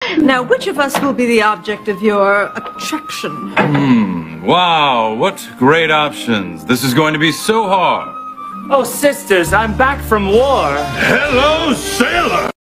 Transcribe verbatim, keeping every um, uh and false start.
Now, which of us will be the object of your attraction? Hmm, wow, what great options. This is going to be so hard. Oh, sisters, I'm back from war. Hello, sailor!